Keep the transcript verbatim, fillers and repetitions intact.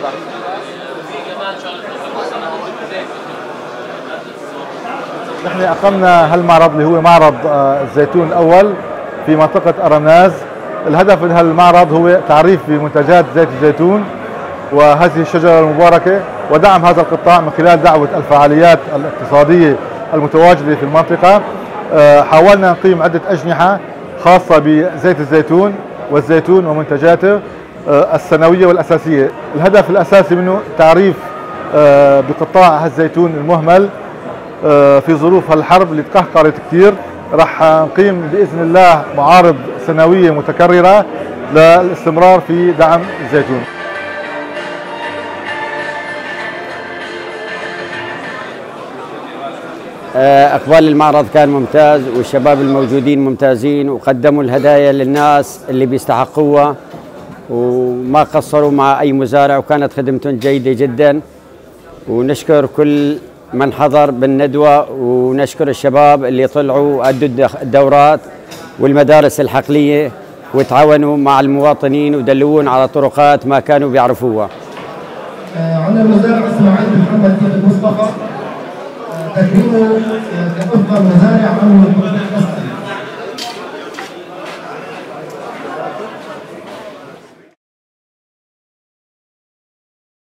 نحن أقمنا هالمعرض اللي هو معرض الزيتون الأول في منطقة أرناز. الهدف من هالمعرض هو تعريف بمنتجات زيت الزيتون وهذه الشجرة المباركة ودعم هذا القطاع من خلال دعوة الفعاليات الاقتصادية المتواجدة في المنطقة. حاولنا نقيم عدة أجنحة خاصة بزيت الزيتون والزيتون ومنتجاته السنوية والأساسية. الهدف الأساسي منه تعريف بقطاع الزيتون المهمل في ظروف الحرب اللي تقهقرت كثير. راح نقيم بإذن الله معارض سنوية متكررة للاستمرار في دعم الزيتون. إقبال المعرض كان ممتاز والشباب الموجودين ممتازين وقدموا الهدايا للناس اللي بيستحقوها وما قصروا مع أي مزارع وكانت خدمتهم جيدة جدا. ونشكر كل من حضر بالندوة ونشكر الشباب اللي طلعوا أدوا الدورات والمدارس الحقلية وتعاونوا مع المواطنين ودلوون على طرقات ما كانوا بيعرفوها. عندنا المزارع اسماعيل محمد المصطفى تكريمه كأفضل مزارع عمل